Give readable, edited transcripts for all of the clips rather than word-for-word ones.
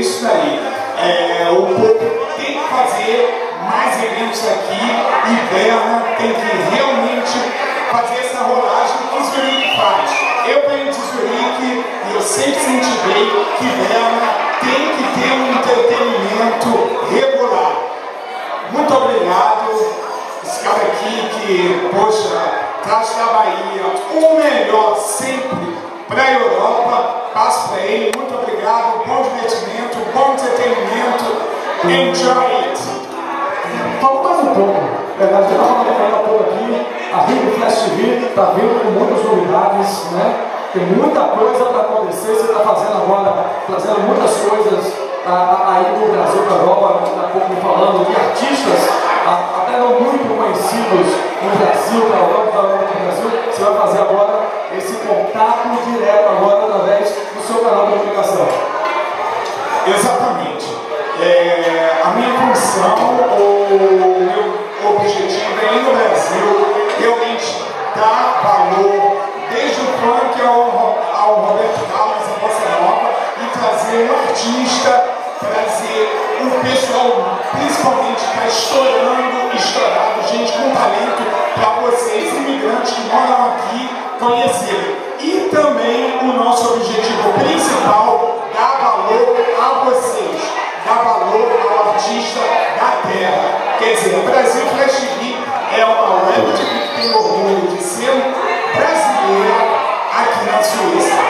isso daí. O povo tem que fazer mais eventos aqui e Berna tem que realmente fazer essa rolagem que Zurique faz. Eu venho de Zurique e eu sempre incentivei que Berna tem que ter um entretenimento regular. Muito obrigado, esse cara aqui que, poxa, traz da Bahia o melhor sempre para a Europa. Passo para ele, muito obrigado, bom divertimento, bom entretenimento, enjoy it! Fala mais um pouco, a gente está falando um pouco aqui, a Rio Flash TV está vindo com muitas novidades, né? Tem muita coisa para acontecer, você está fazendo agora, trazendo muitas coisas aí do Brasil para a Europa, daqui a pouco falando de artistas, até não muito conhecidos no Brasil, para a Europa, para o Brasil, você vai fazer agora esse contato direto agora através do seu canal de comunicação. Exatamente. A minha função, o meu objetivo é ir no Brasil realmente dar valor, desde o funk ao Roberto Carlos, a bossa nova, e trazer um artista, trazer um pessoal, principalmente que está estourado, gente com talento, para vocês, imigrantes que moram aqui, conhecerem. E também o nosso objetivo principal, dar valor a vocês, dar valor ao artista da terra. Quer dizer, o Brasil Flash TV é uma web que tem orgulho de ser brasileira aqui na Suíça.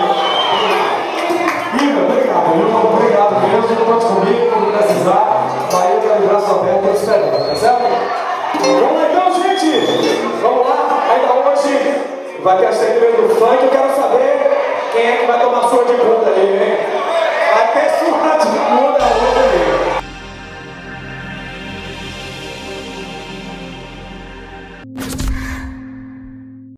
Viva, obrigado, viu? Obrigado mesmo, pode comigo, quando precisar, vai eu quero o braço aberto e esperando, tá certo? Vamos lá então, gente! Vamos lá, ainda hoje vai ter a segredo do funk, eu quero